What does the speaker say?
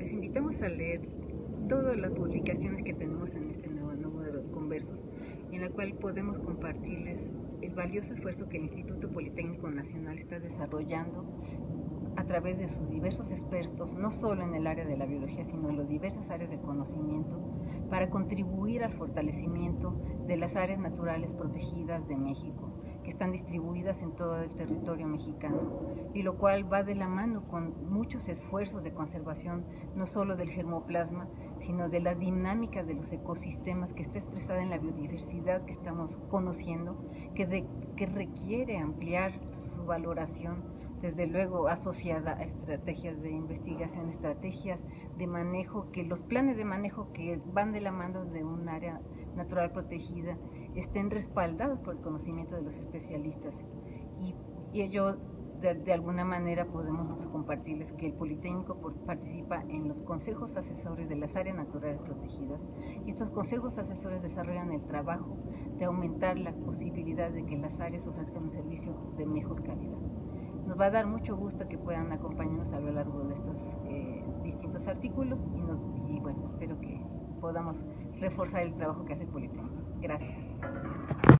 les invitamos a leer todas las publicaciones que tenemos en este nuevo número de Conversos, en la cual podemos compartirles el valioso esfuerzo que el Instituto Politécnico Nacional está desarrollando a través de sus diversos expertos, no solo en el área de la biología, sino en las diversas áreas de conocimiento, para contribuir al fortalecimiento de las áreas naturales protegidas de México, que están distribuidas en todo el territorio mexicano, y lo cual va de la mano con muchos esfuerzos de conservación, no solo del germoplasma, sino de las dinámicas de los ecosistemas que está expresada en la biodiversidad que estamos conociendo, que requiere ampliar su valoración, desde luego asociada a estrategias de investigación, estrategias de manejo, que los planes de manejo que van de la mano de un área natural protegida estén respaldados por el conocimiento de los especialistas. Y ello, de alguna manera, podemos compartirles que el Politécnico participa en los consejos asesores de las áreas naturales protegidas, y estos consejos asesores desarrollan el trabajo de aumentar la posibilidad de que las áreas ofrezcan un servicio de mejor calidad. Nos va a dar mucho gusto que puedan acompañarnos a lo largo de estos distintos artículos y bueno, espero que podamos reforzar el trabajo que hace el Politécnico. Gracias.